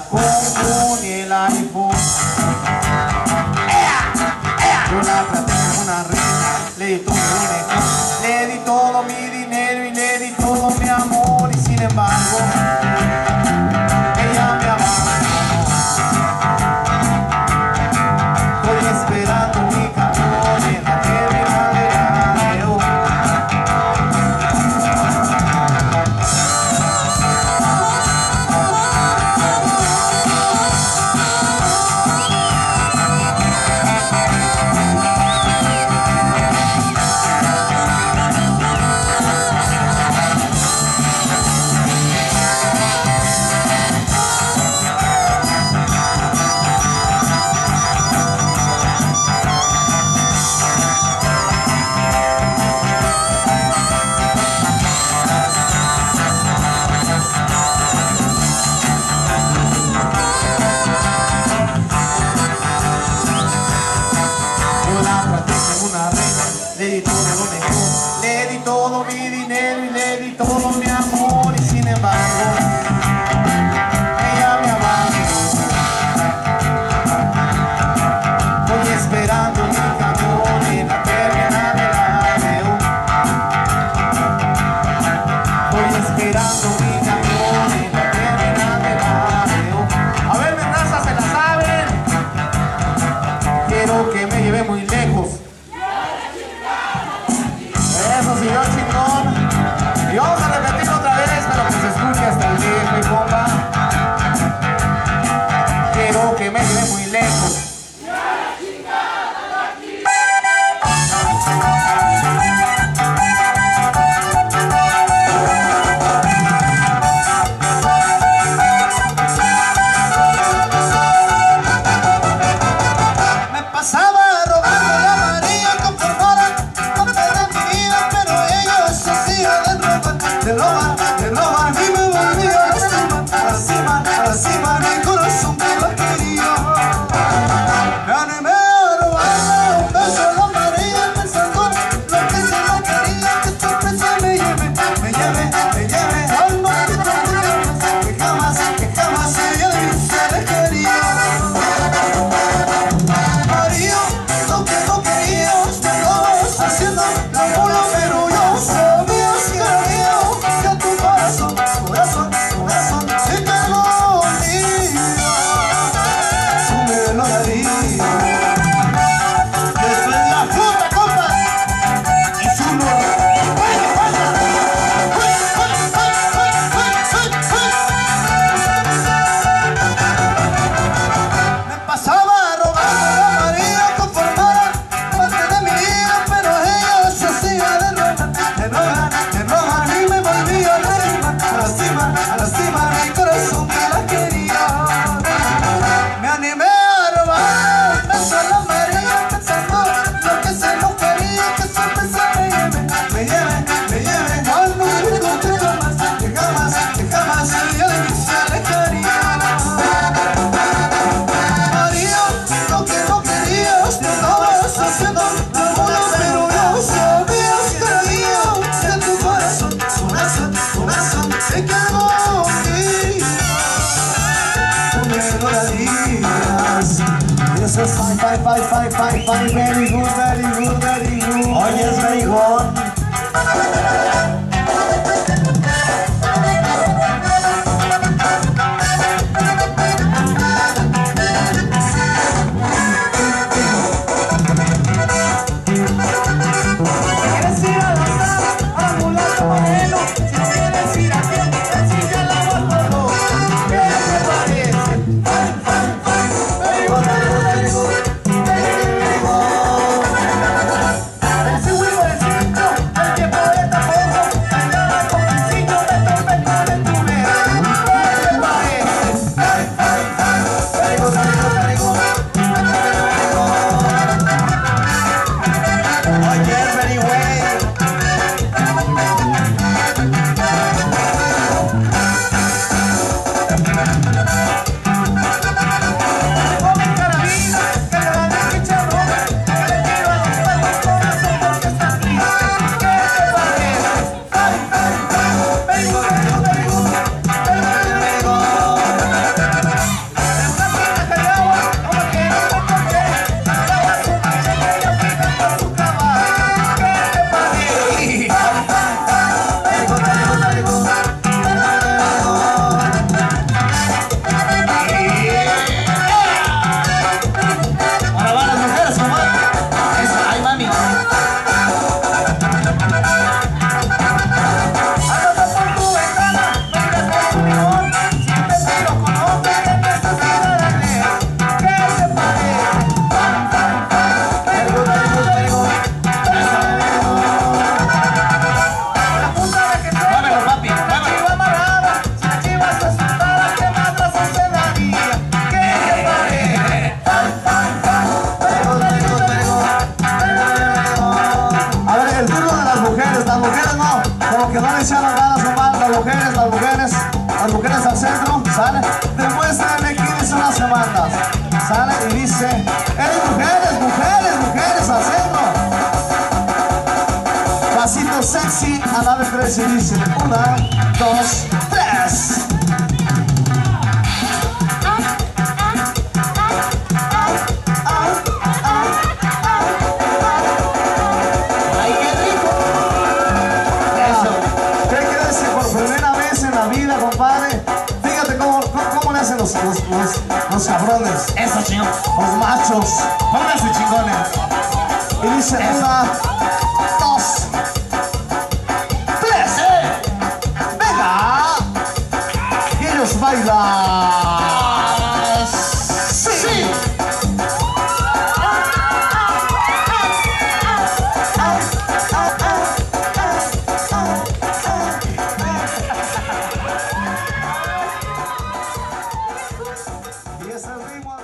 compu ni el iPhone. Yo la traté como una reina, le di todo mi dinero, le di todo mi dinero y le di todo mi amor, y sin embargo ella me abandonó. Estoy esperando mi camión en la terminal de Laredo. Le di todo lo mejor, le di todo mi dinero y le di todo mi amor, y sin embargo ella me abandonó. Estoy esperando mi camión en la terminal de Laredo. Estoy esperando mi camión en la terminal de Laredo. A ver, mi raza, ¿se la saben? Quiero que me lleve muy lejos. Eso sí, yo chingón. Y vamos a repetirlo otra vez, pero que se escuche hasta el viejo y compa. Quiero que me lleve muy lejos. Me pasaba robando la María con formora. Te roban y me volví a la cima, mi corazón que la quería. Me animé a robarle un beso a la María, pensando lo que se la quería, que sorpresa me lleve algo que jamás ella de mí se alejaría. María, lo que no quería, estabas haciendo la mula, pero yo sabía que era mío, que tu corazón se quedó mío, su melodía. Después la fruta, compa, y su me pasaba robando la María con formora, parte de mi vida, pero ella se hacía de robar y me volví a la cima, mi corazón que la quería. Me animé a robar un beso a la María, pensando lo que se nos quería, que sorpresa me lleve algo que jamás ella de mí se alejaría. María, lo que no querías, te estabas haciendo la mula, pero yo sabía que era mío, que tu corazón se quedó mío, tu melodías. This is fine, very good. Oye, es very good. ¿Quieres ir a la sala, a la mulato moreno? Si quieres ir aquí, ensilla la guapo. ¿Qué te parece? Very good. Ese güey por el centro. las mujeres al centro, ¿sale? Demuéstrenme quiénes son las que mandas, ¿sale? Y dice, mujeres, mujeres, mujeres al centro. Pasito sexy a la de tres y dice, 1, 2, 3. Los cabrones, Eso, chingón. los machos, Pónganse chingones. y dice 1, 2, 3. Venga, y ellos bailan. Sí. Y es el ritmo.